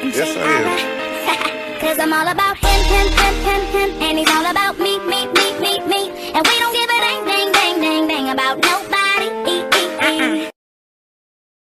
Yes, I am. Cause I'm all about him, and he's all about me.